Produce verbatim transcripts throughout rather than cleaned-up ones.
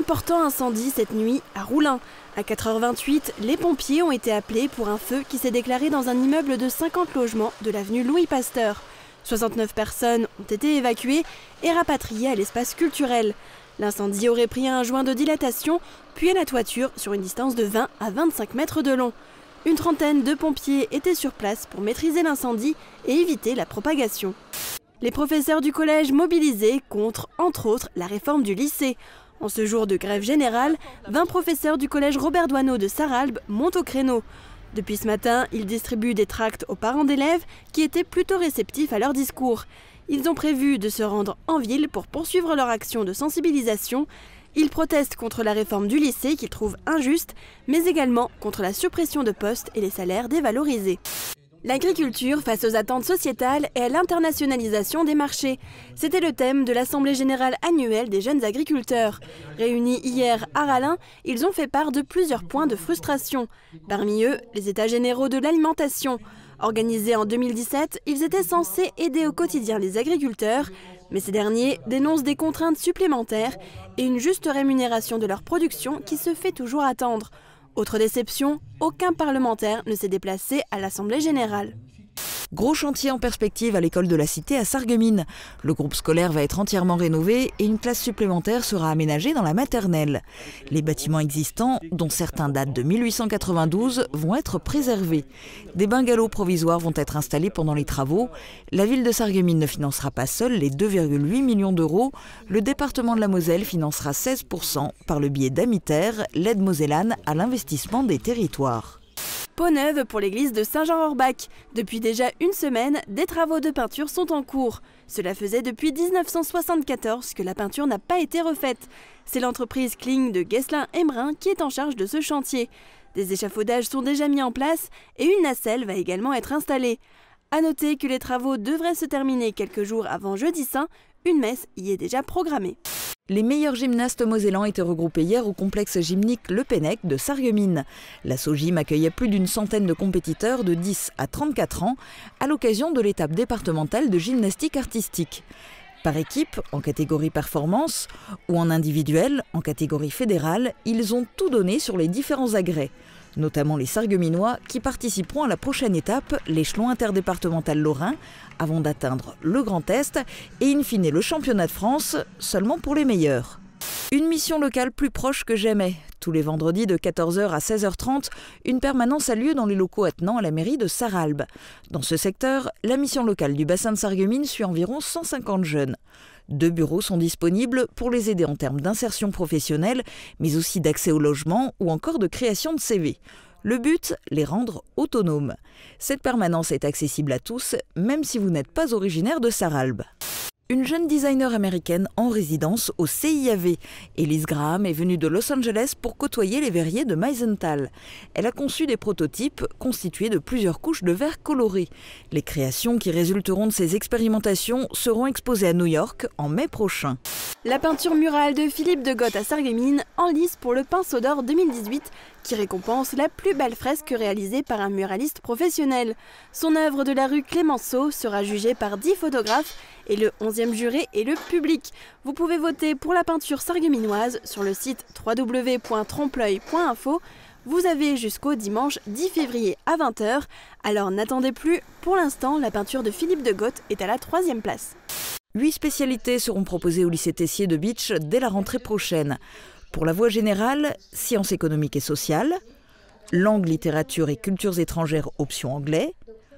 Important incendie cette nuit à Roulin. À quatre heures vingt-huit, les pompiers ont été appelés pour un feu qui s'est déclaré dans un immeuble de cinquante logements de l'avenue Louis Pasteur. soixante-neuf personnes ont été évacuées et rapatriées à l'espace culturel. L'incendie aurait pris un joint de dilatation, puis à la toiture sur une distance de vingt à vingt-cinq mètres de long. Une trentaine de pompiers étaient sur place pour maîtriser l'incendie et éviter la propagation. Les professeurs du collège mobilisés contre, entre autres, la réforme du lycée. En ce jour de grève générale, vingt professeurs du collège Robert Doisneau de Sarralbe montent au créneau. Depuis ce matin, ils distribuent des tracts aux parents d'élèves qui étaient plutôt réceptifs à leur discours. Ils ont prévu de se rendre en ville pour poursuivre leur action de sensibilisation. Ils protestent contre la réforme du lycée qu'ils trouvent injuste, mais également contre la suppression de postes et les salaires dévalorisés. L'agriculture face aux attentes sociétales et à l'internationalisation des marchés. C'était le thème de l'Assemblée générale annuelle des jeunes agriculteurs. Réunis hier à Rallin, ils ont fait part de plusieurs points de frustration. Parmi eux, les états généraux de l'alimentation. Organisés en deux mille dix-sept, ils étaient censés aider au quotidien les agriculteurs, mais ces derniers dénoncent des contraintes supplémentaires et une juste rémunération de leur production qui se fait toujours attendre. Autre déception, aucun parlementaire ne s'est déplacé à l'Assemblée générale. Gros chantier en perspective à l'école de la Cité à Sarreguemines. Le groupe scolaire va être entièrement rénové et une classe supplémentaire sera aménagée dans la maternelle. Les bâtiments existants, dont certains datent de mille huit cent quatre-vingt-douze, vont être préservés. Des bungalows provisoires vont être installés pendant les travaux. La ville de Sarreguemines ne financera pas seule les deux virgule huit millions d'euros. Le département de la Moselle financera seize pour cent par le biais d'Amiter, l'aide mosellane à l'investissement des territoires. Peau neuve pour l'église de Saint-Jean-Orbach. Depuis déjà une semaine, des travaux de peinture sont en cours. Cela faisait depuis mille neuf cent soixante-quatorze que la peinture n'a pas été refaite. C'est l'entreprise Kling de Guesselin-Embrun qui est en charge de ce chantier. Des échafaudages sont déjà mis en place et une nacelle va également être installée. A noter que les travaux devraient se terminer quelques jours avant Jeudi Saint. Une messe y est déjà programmée. Les meilleurs gymnastes mosellans étaient regroupés hier au complexe gymnique Le Pennec de Sarreguemines. La SOGIM accueillait plus d'une centaine de compétiteurs de dix à trente-quatre ans à l'occasion de l'étape départementale de gymnastique artistique. Par équipe, en catégorie performance, ou en individuel, en catégorie fédérale, ils ont tout donné sur les différents agrès, notamment les Sarregueminois qui participeront à la prochaine étape, l'échelon interdépartemental lorrain, avant d'atteindre le Grand Est et in fine le championnat de France, seulement pour les meilleurs. Une mission locale plus proche que jamais. Tous les vendredis de quatorze heures à seize heures trente, une permanence a lieu dans les locaux attenants à la mairie de Sarralbe. Dans ce secteur, la mission locale du bassin de Sarreguemines suit environ cent cinquante jeunes. Deux bureaux sont disponibles pour les aider en termes d'insertion professionnelle, mais aussi d'accès au logement ou encore de création de C V. Le but, les rendre autonomes. Cette permanence est accessible à tous, même si vous n'êtes pas originaire de Sarralbe. Une jeune designer américaine en résidence au C I A V. Elise Graham est venue de Los Angeles pour côtoyer les verriers de Meisenthal. Elle a conçu des prototypes constitués de plusieurs couches de verre coloré. Les créations qui résulteront de ces expérimentations seront exposées à New York en mai prochain. La peinture murale de Philippe de Goth à Sarreguemines en lice pour le Pinceau d'Or deux mille dix-huit qui récompense la plus belle fresque réalisée par un muraliste professionnel. Son œuvre de la rue Clémenceau sera jugée par dix photographes et le onzième juré est le public. Vous pouvez voter pour la peinture sarregueminoise sur le site w w w point trompe l'œil point info. Vous avez jusqu'au dimanche dix février à vingt heures. Alors n'attendez plus, pour l'instant la peinture de Philippe de Goth est à la troisième place. Huit spécialités seront proposées au lycée Tessier de Bitche dès la rentrée prochaine. Pour la voie générale, sciences économiques et sociales, langue, littérature et cultures étrangères option anglais,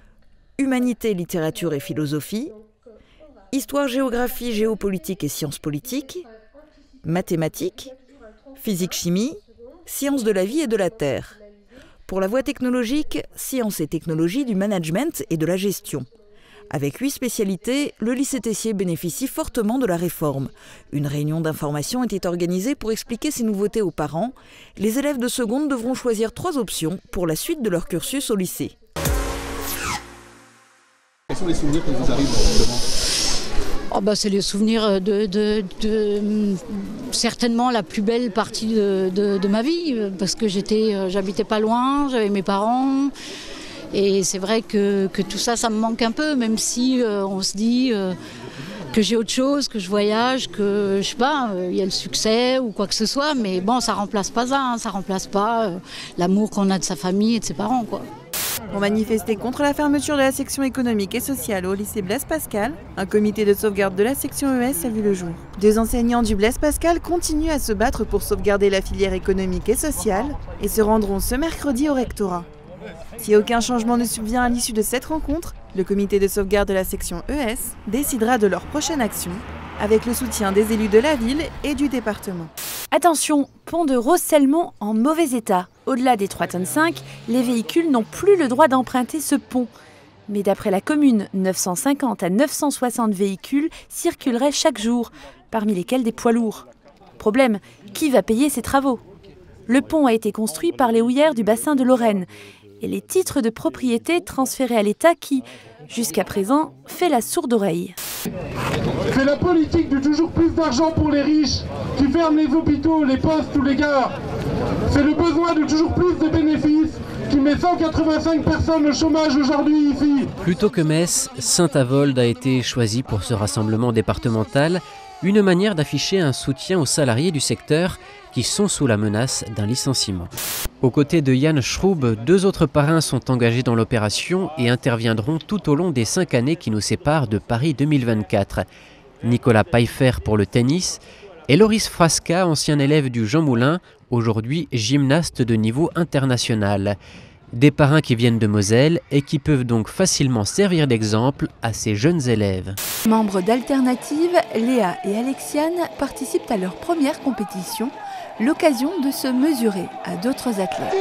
humanité, littérature et philosophie, histoire, géographie, géopolitique et sciences politiques, mathématiques, physique-chimie, sciences de la vie et de la terre. Pour la voie technologique, sciences et technologies du management et de la gestion. Avec huit spécialités, le lycée Tessier bénéficie fortement de la réforme. Une réunion d'information était organisée pour expliquer ces nouveautés aux parents. Les élèves de seconde devront choisir trois options pour la suite de leur cursus au lycée. Quels sont les souvenirs qui vous arrivent justement ? Oh bah c'est les souvenirs de, de, de certainement la plus belle partie de, de, de ma vie, parce que j'étais, j'habitais pas loin, j'avais mes parents. Et c'est vrai que, que tout ça, ça me manque un peu, même si euh, on se dit, euh, que j'ai autre chose, que je voyage, que je sais pas, il euh, y a le succès ou quoi que ce soit, mais bon, ça remplace pas ça, hein, ça remplace pas euh, l'amour qu'on a de sa famille et de ses parents, quoi. Pour manifester contre la fermeture de la section économique et sociale au lycée Blaise Pascal, un comité de sauvegarde de la section E S a vu le jour. Deux enseignants du Blaise Pascal continuent à se battre pour sauvegarder la filière économique et sociale et se rendront ce mercredi au rectorat. Si aucun changement ne survient à l'issue de cette rencontre, le comité de sauvegarde de la section E S décidera de leur prochaine action, avec le soutien des élus de la ville et du département. Attention, pont de Rosselmont en mauvais état. Au-delà des trois tonnes cinq, les véhicules n'ont plus le droit d'emprunter ce pont. Mais d'après la commune, neuf cent cinquante à neuf cent soixante véhicules circuleraient chaque jour, parmi lesquels des poids lourds. Problème, qui va payer ces travaux? Le pont a été construit par les houillères du bassin de Lorraine et les titres de propriété transférés à l'État qui, jusqu'à présent, fait la sourde oreille. C'est la politique de toujours plus d'argent pour les riches qui ferme les hôpitaux, les postes ou les gares. C'est le besoin de toujours plus de bénéfices qui met cent quatre-vingt-cinq personnes au chômage aujourd'hui ici. Plutôt que Metz, Saint-Avold a été choisi pour ce rassemblement départemental, une manière d'afficher un soutien aux salariés du secteur qui sont sous la menace d'un licenciement. Aux côtés de Yann Schroub, deux autres parrains sont engagés dans l'opération et interviendront tout au long des cinq années qui nous séparent de Paris deux mille vingt-quatre. Nicolas Pfeiffer pour le tennis et Loris Frasca, ancien élève du Jean Moulin, aujourd'hui gymnaste de niveau international. Des parrains qui viennent de Moselle et qui peuvent donc facilement servir d'exemple à ces jeunes élèves. Membres d'Alternative, Léa et Alexiane participent à leur première compétition, l'occasion de se mesurer à d'autres athlètes.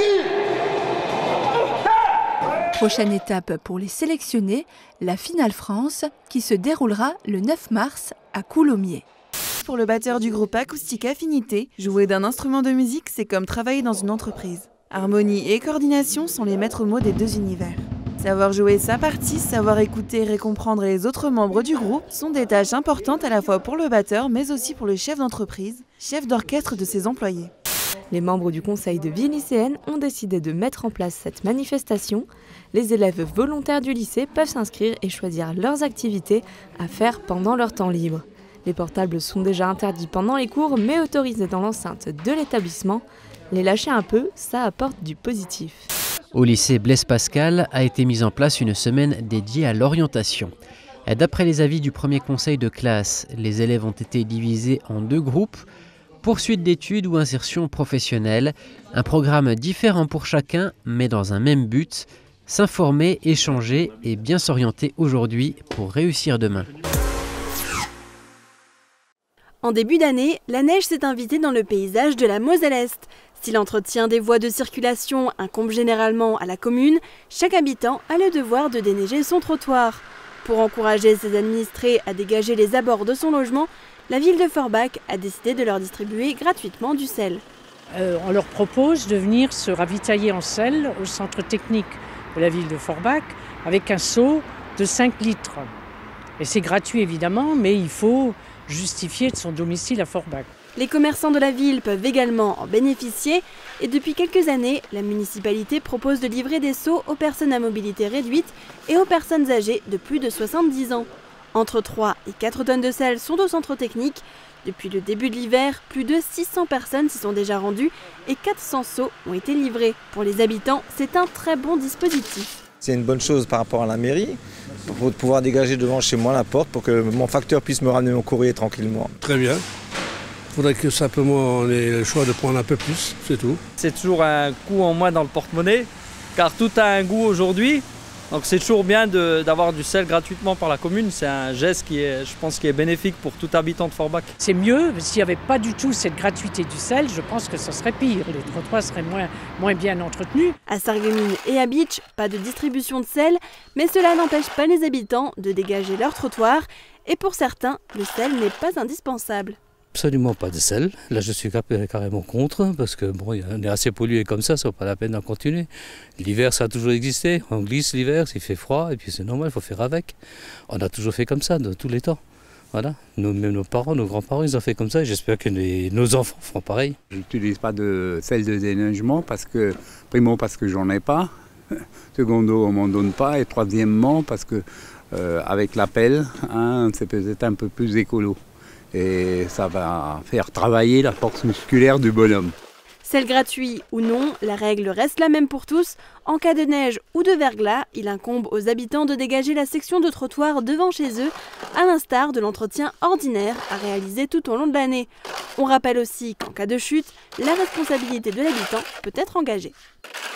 Prochaine étape pour les sélectionnés, la finale France qui se déroulera le neuf mars à Coulommiers. Pour le batteur du groupe Acoustique Affinité, jouer d'un instrument de musique, c'est comme travailler dans une entreprise. Harmonie et coordination sont les maîtres mots des deux univers. Savoir jouer sa partie, savoir écouter et comprendre les autres membres du groupe sont des tâches importantes à la fois pour le batteur mais aussi pour le chef d'entreprise, chef d'orchestre de ses employés. Les membres du conseil de vie lycéenne ont décidé de mettre en place cette manifestation. Les élèves volontaires du lycée peuvent s'inscrire et choisir leurs activités à faire pendant leur temps libre. Les portables sont déjà interdits pendant les cours mais autorisés dans l'enceinte de l'établissement. Les lâcher un peu, ça apporte du positif. Au lycée Blaise Pascal a été mise en place une semaine dédiée à l'orientation. D'après les avis du premier conseil de classe, les élèves ont été divisés en deux groupes, poursuite d'études ou insertion professionnelle, un programme différent pour chacun mais dans un même but, s'informer, échanger et bien s'orienter aujourd'hui pour réussir demain. En début d'année, la neige s'est invitée dans le paysage de la Moselle-Est. Si l'entretien des voies de circulation incombe généralement à la commune, chaque habitant a le devoir de déneiger son trottoir. Pour encourager ses administrés à dégager les abords de son logement, la ville de Forbach a décidé de leur distribuer gratuitement du sel. Euh, on leur propose de venir se ravitailler en sel au centre technique de la ville de Forbach avec un seau de cinq litres. Et c'est gratuit évidemment, mais il faut justifier de son domicile à Forbach. Les commerçants de la ville peuvent également en bénéficier et depuis quelques années, la municipalité propose de livrer des seaux aux personnes à mobilité réduite et aux personnes âgées de plus de soixante-dix ans. Entre trois et quatre tonnes de sel sont au centre technique. Depuis le début de l'hiver, plus de six cents personnes s'y sont déjà rendues et quatre cents seaux ont été livrés. Pour les habitants, c'est un très bon dispositif. C'est une bonne chose par rapport à la mairie, pour pouvoir dégager devant chez moi la porte pour que mon facteur puisse me ramener mon courrier tranquillement. Très bien. Il faudrait que simplement on ait le choix de prendre un peu plus, c'est tout. C'est toujours un coup en moins dans le porte-monnaie, car tout a un goût aujourd'hui. Donc c'est toujours bien d'avoir du sel gratuitement par la commune. C'est un geste qui est, je pense, qui est bénéfique pour tout habitant de Forbach. C'est mieux, s'il n'y avait pas du tout cette gratuité du sel, je pense que ce serait pire. Les trottoirs seraient moins, moins bien entretenus. À Sarreguemines et à Bitche, pas de distribution de sel, mais cela n'empêche pas les habitants de dégager leur trottoir. Et pour certains, le sel n'est pas indispensable. Absolument pas de sel. Là, je suis carrément contre, parce que bon, on est assez pollué comme ça, ça vaut pas la peine d'en continuer. L'hiver, ça a toujours existé. On glisse l'hiver, s'il fait froid, et puis c'est normal, il faut faire avec. On a toujours fait comme ça, de tous les temps. Voilà. Nous, même nos parents, nos grands-parents, ils ont fait comme ça, et j'espère que les, nos enfants feront pareil. Je n'utilise pas de sel de déneigement, parce que, primo, parce que j'en ai pas. Secondo, on m'en donne pas. Et troisièmement, parce que euh, avec la pelle, hein, c'est peut-être un peu plus écolo. Et ça va faire travailler la force musculaire du bonhomme. Sel gratuit ou non, la règle reste la même pour tous. En cas de neige ou de verglas, il incombe aux habitants de dégager la section de trottoir devant chez eux, à l'instar de l'entretien ordinaire à réaliser tout au long de l'année. On rappelle aussi qu'en cas de chute, la responsabilité de l'habitant peut être engagée.